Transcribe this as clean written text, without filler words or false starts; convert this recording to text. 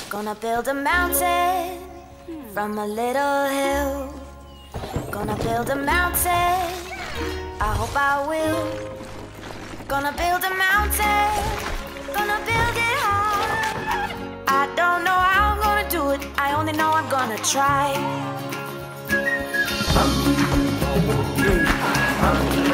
Gonna build a mountain from a little hill. Gonna build a mountain, I hope I will. Gonna build a mountain, gonna build it high. I don't know how I'm gonna do it, I only know I'm gonna try.